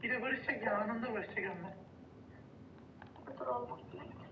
Bir de barışacak ya, anında barışacak ama. Dur oğlum.